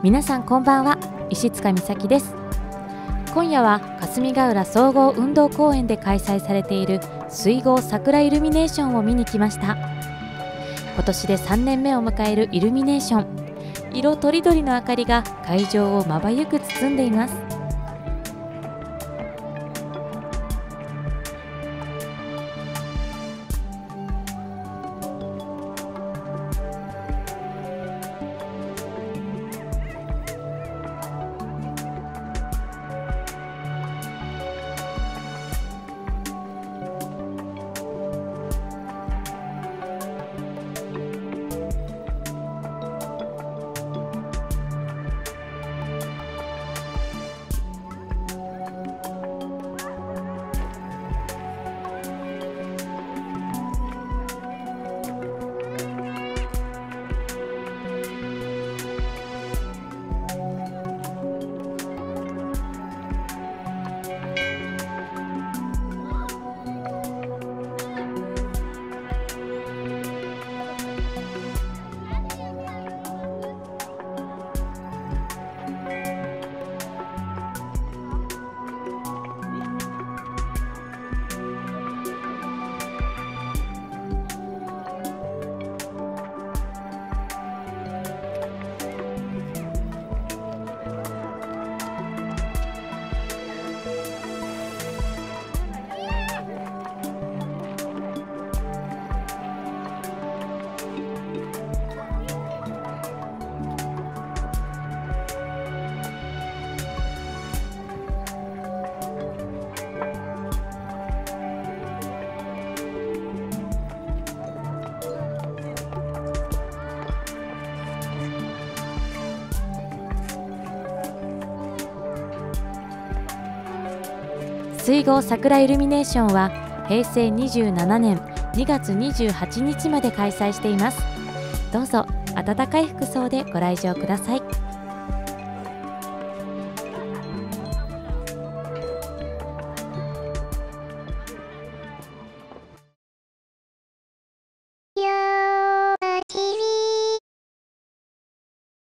皆さんこんばんは、石塚美咲です。今夜は霞ヶ浦総合運動公園で開催されている水郷桜イルミネーションを見に来ました。今年で3年目を迎えるイルミネーション、色とりどりの明かりが会場をまばゆく包んでいます。水郷桜イルミネーションは平成27年2月28日まで開催しています。どうぞ暖かい服装でご来場ください。